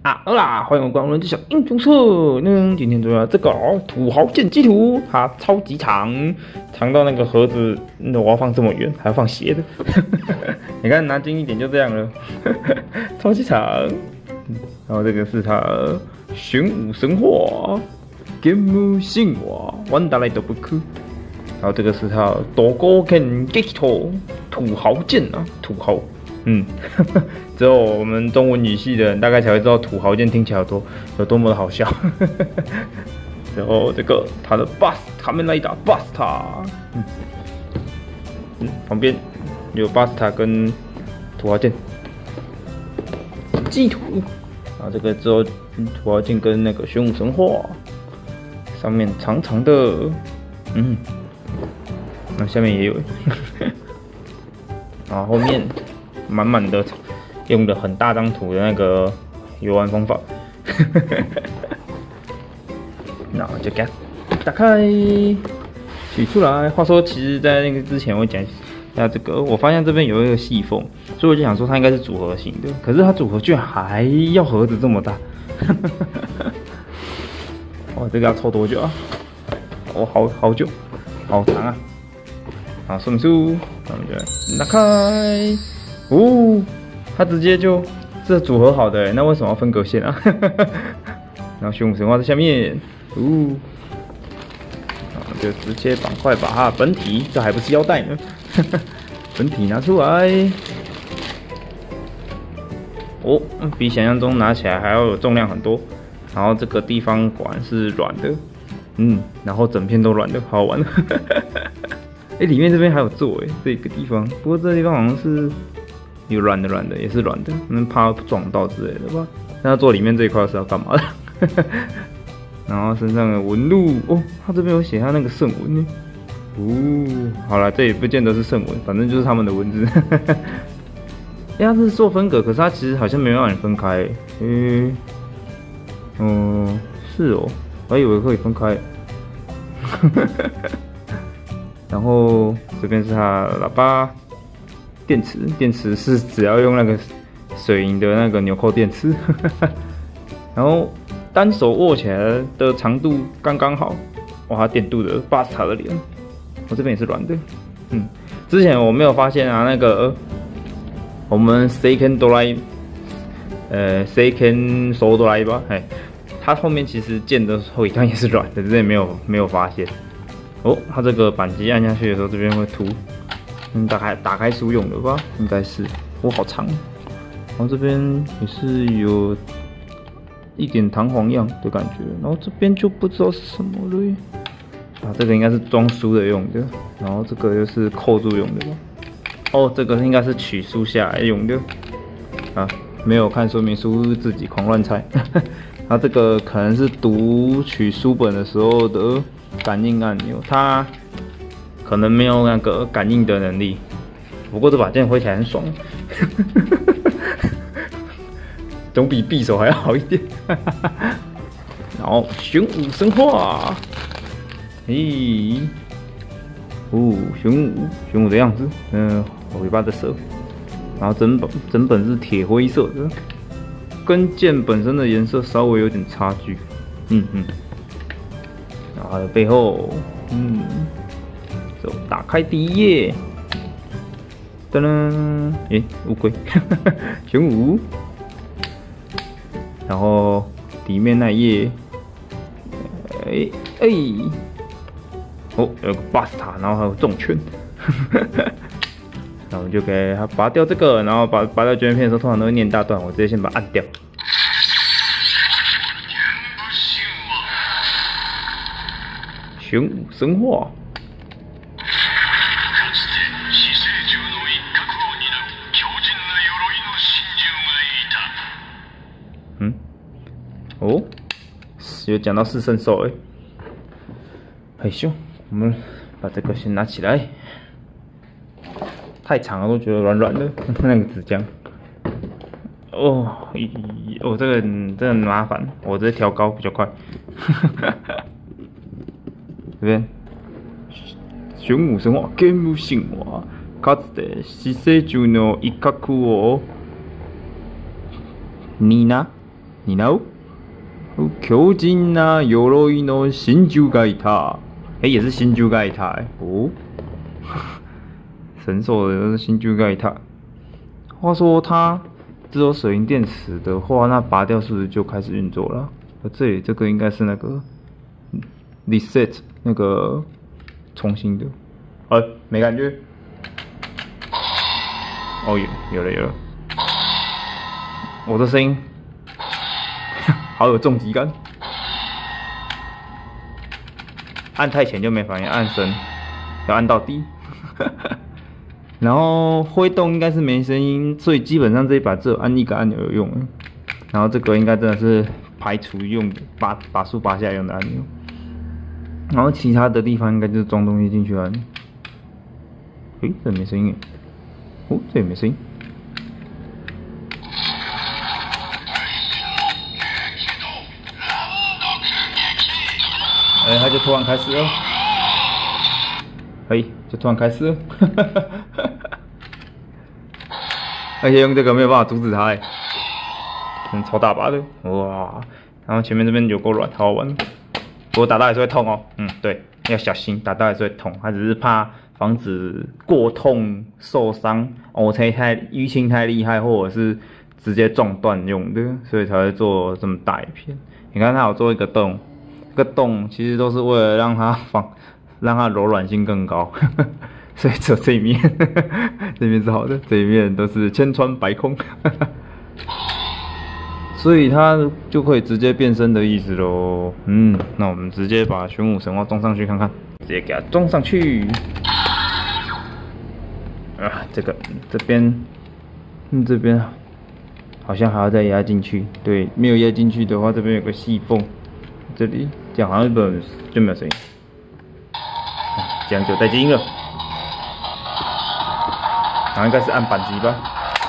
好啦，欢迎光临这小英雄社。今天主要这个土豪剑基图，它超级长，长到那个盒子，我要放这么远，还要放斜的。你看拿近一点就这样了，超级长。然后这个是它玄武神话，剑木神话，玩达来都不可。然后这个是它多高剑基图，土豪剑啊，土豪。只有我们中文语系的人大概才会知道土豪剑听起来有多么的好笑。然后这个他的 Bust 卡面来打 Busta， 旁边有 Busta 跟土豪剑基图，然后这个之后土豪剑跟那个玄武神话，上面长长的，那下面也有，然后后面。满满的，用的很大张图的那个游玩方法，然后就给它打开，取出来。话说，其实，在那个之前我讲一下这个，我发现这边有一个细缝，所以我就想说它应该是组合型的，可是它组合居然还要盒子这么大，哇，这个要抽多久啊？哦，好久，好长啊！好，说明书，那我们就来打开。它直接就这组合好的，那为什么要分隔线啊？然后玄武神话在下面，然后就直接赶快把它的本体，这还不是腰带呢，本体拿出来。比想象中拿起来还要有重量很多。然后这个地方果然是软的，然后整片都软的，好好玩。里面这边还有座这个地方，不过这个地方好像是。有软的，也是软的，怕撞到之类的吧。那它做里面这一块是要干嘛的？然后身上的纹路，它这边有写它那个圣纹呢。好了，这也不见得是圣纹，反正就是他们的文字。它是做分隔，可是它其实好像没有让你分开。是哦，我还以为可以分开。然后这边是它的喇叭。电池是只要用那个水银的那个纽扣电池，然后单手握起来的长度刚刚好，哇，它电镀的Busta的脸，我这边也是软的，之前我没有发现啊，那个我们 Seiken Soul 吧，它后面其实剑的后一端也是软的，之前没有发现，它这个扳机按下去的时候，这边会凸。打开书用的吧，应该是。好长。然后这边也是有一点弹簧样的感觉，然后这边就不知道是什么了耶。这个应该是装书的用的，然后这个就是扣住用的吧。这个应该是取书下来用的。没有看说明书，自己狂乱猜。它这个可能是读取书本的时候的感应按钮，它。可能没有那个感应的能力，不过这把剑挥起来很爽，总比匕首还要好一点。然后玄武神话，玄武的样子，尾巴的色，然后整本是铁灰色的，跟剑本身的颜色稍微有点差距，然后还有背后，打开第一页，噔噔，乌龟，玄武，然后里面那一页，有个 Busta， 然后还有重拳，那我们就给它拔掉这个，然后拔掉卷片的时候，通常都会念大段，我直接先把它按掉。玄武神话。有讲到四圣兽害羞，我们把这个先拿起来。太长了，都觉得软软的，那个纸浆。这个真的很麻烦，我直接调高比较快。这边玄武神話ゲーム神話かつて死生中の一角をニナ你know？巨人な鎧の真珠がいた。也是真珠がいた哦。神兽的都是新珠盖塔。话说它只有水银电池的话，那拔掉是不是就开始运作了？这里这个应该是那个 reset 那个重新的，没感觉。哦，有了，我的声音好有重击感。按太前就没反应，按深要按到底。然后挥动应该是没声音，所以基本上这一把只有按一个按钮有用。然后这个应该真的是排除用把树拔下来用的按钮。然后其他的地方应该就是装东西进去按。这没声音哦，这也没声音。它就突然开始了。就突然开始了。而且用这个没有办法阻止它，超大把的，哇！然后前面这边有够软，好好玩。不过打到还是会痛哦，对，要小心，打到还是会痛。它只是怕防止过痛受伤，淤青太厉害，或者是直接撞断用的，所以才会做这么大一片。你看它有做一个洞，这个洞其实都是为了让它柔软性更高。所以只有这一面，这面是好的，这一面都是千穿百孔，所以它就可以直接变身的意思咯。那我们直接把玄武神话装上去看看，直接给它装上去。这边好像还要再压进去，对，没有压进去的话，这边有个细缝，这里这样好像就没有声音，这样就带静音了。然后应该是按扳机吧。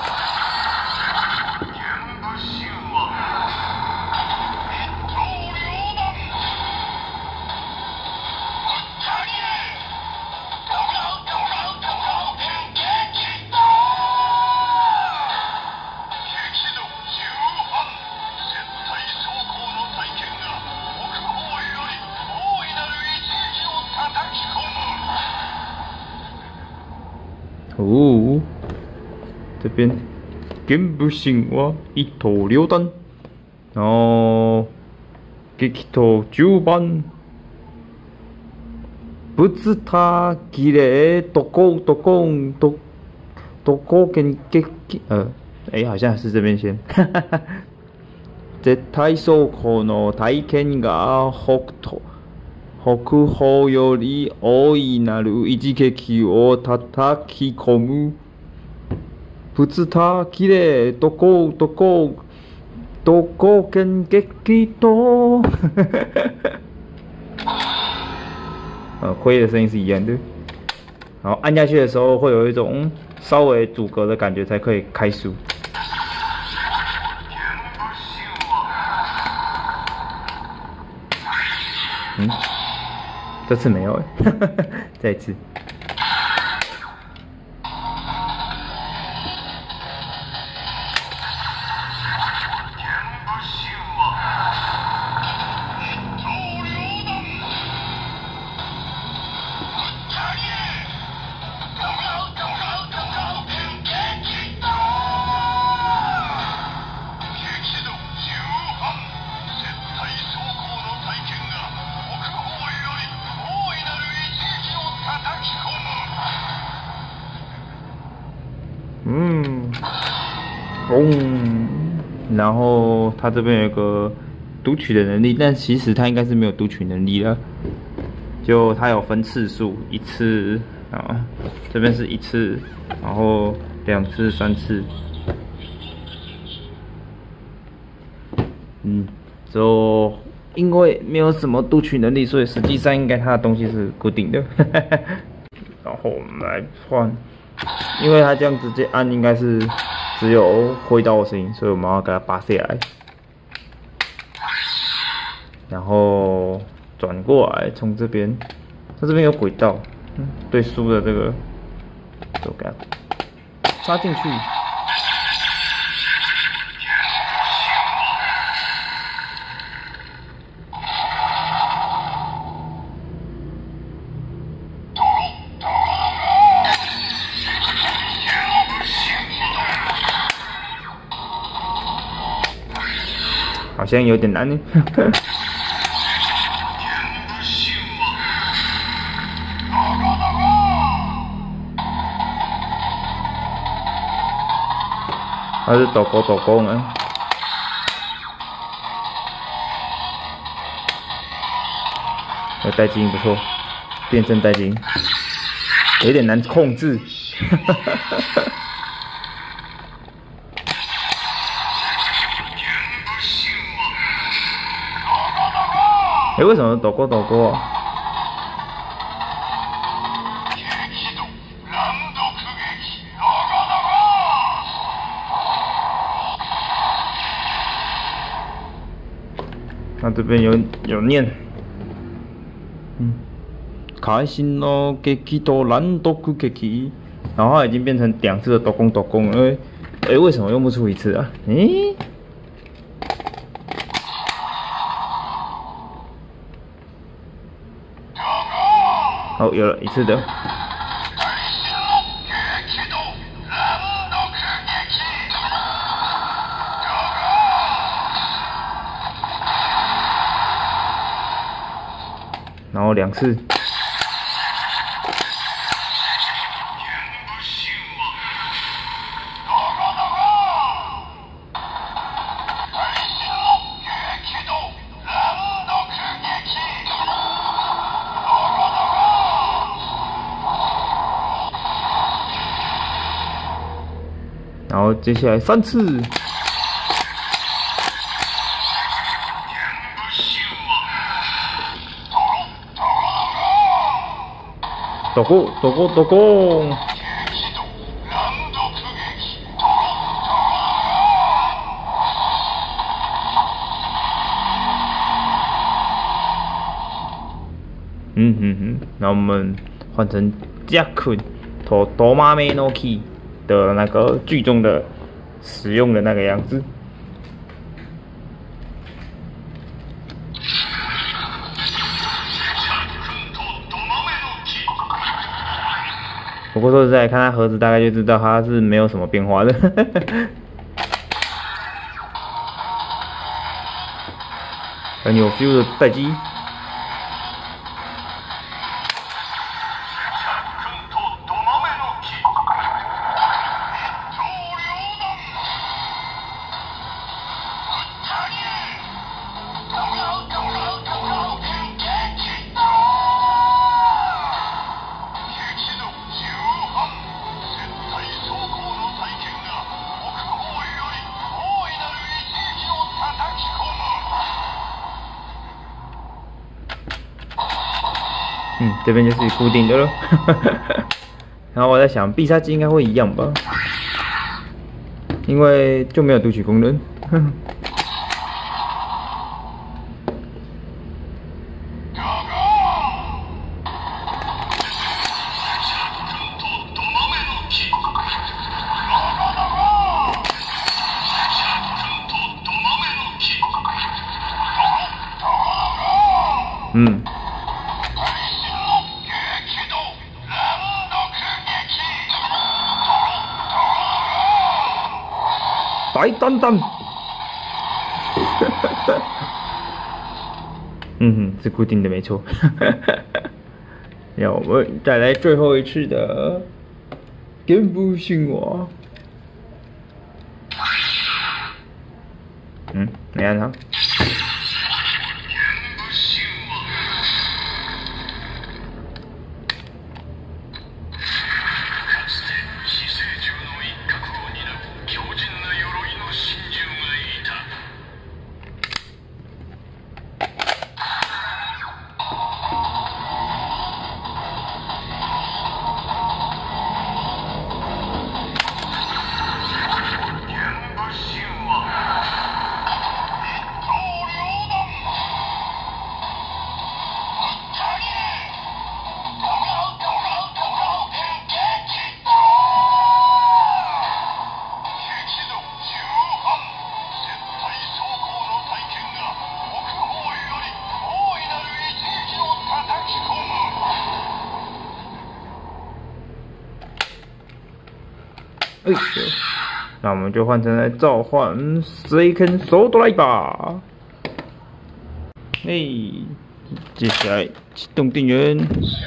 这边全部神話一刀両断，然後激闘10番，ぶつたきれどこ跟激好像是这边先，絶対走行の体験が北方より大いなる一撃を叩き込む。ぶつたきれどこ跟激闘。挥的声音是一样的，然后按下去的时候会有一种稍微阻隔的感觉，才可以开书。这次没有再一次。然后他这边有个读取的能力，但其实他应该是没有读取能力了。就他有分次数，一次啊，这边是一次，然后2次、3次。就因为没有什么读取能力，所以实际上应该他的东西是固定的。然后我们来换，因为他这样直接按应该是只有挥刀的声音，所以我们要给它拔下来，然后转过来，从这边，它这边有轨道，对书的这个，就给它插进去。 好像有点难呢。他是抖勾呢。带基因不错，变身带基因，有点难控制。为什么抖勾啊？那这边有念。开心の激と乱毒激，然后它已经变成2次的抖攻了，为什么用不出1次啊？哦，有了1次的。然后2次。然后接下来3次。抖攻。那我们换成加坤头多妈梅诺 key 的那个剧中的使用的那个样子。不过说实在，看它盒子大概就知道它是没有什么变化的。很有 feel 的待机。这边就是固定的了。然后我在想，必杀技应该会一样吧，因为就没有读取功能。白蛋蛋，是固定的没错。让我们再来最后一次的根部驯娃。没按上。 那我们就换成来召唤 Second Soul Drive 吧。接下来启动电源。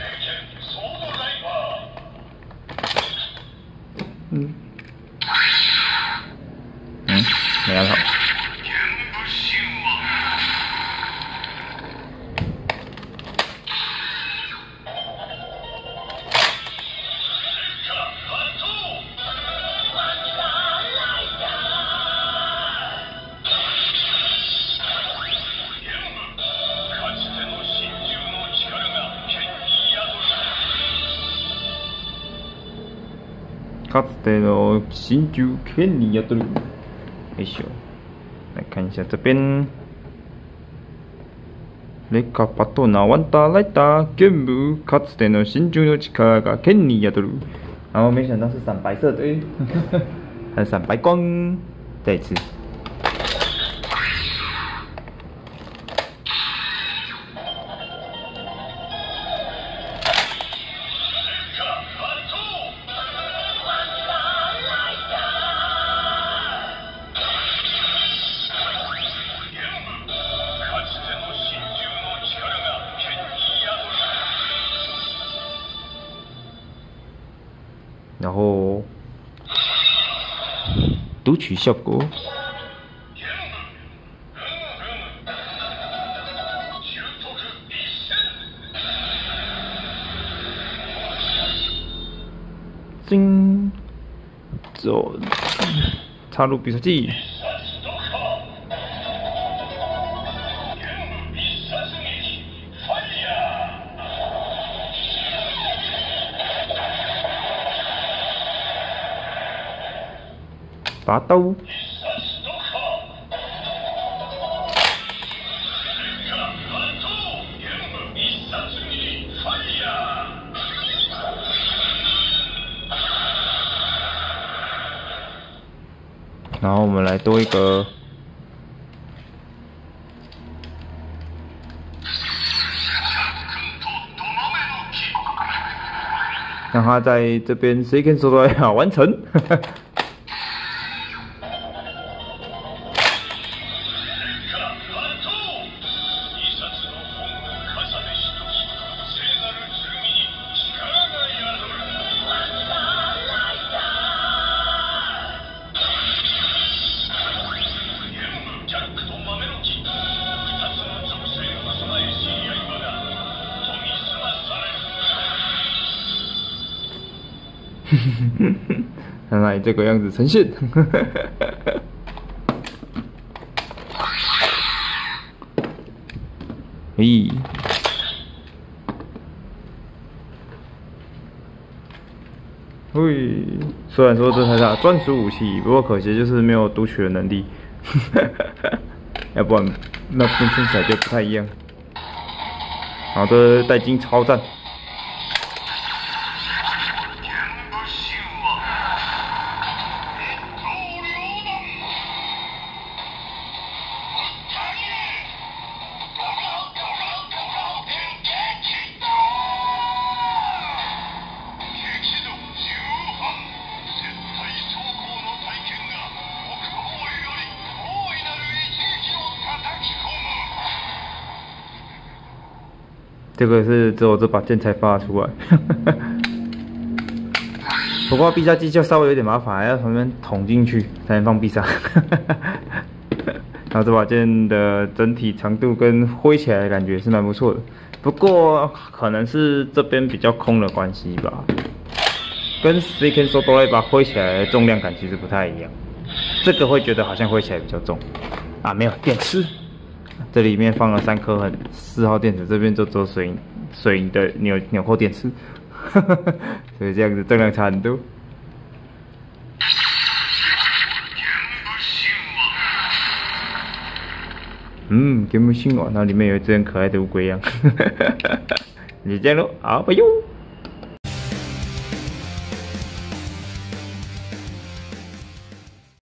没按好。かつての真珠剣に宿る。よいしょ。来看一下这边。レカパトナワンタライタ全部かつての真珠の力が剣に宿る。然后没想到是闪白色的，还闪白光。再一次。然后读取效果。叮，走，插入必杀技。拔刀，然后我们来多一个，让他在这边谁跟说的要完成。看来这个样子呈现。咦，嘿，虽然说这才是他专属武器，不过可惜就是没有读取的能力，要不然那变身起来就不太一样。好的，带金超赞。这个是只有这把剑才发出来，不过必杀技就稍微有点麻烦，还要从那边捅进去才能放必杀。然后这把剑的整体长度跟挥起来的感觉是蛮不错的，不过可能是这边比较空的关系吧，跟 Second Soul Drive 挥起来的重量感其实不太一样，这个会觉得好像挥起来比较重啊，没有电池。这里面放了3颗4号电池，这边就只有水银的纽扣电池，所以这样子重量差很多。给木星哦，然后里面有一只很可爱的乌龟一样，就这样咯，好，拜哟。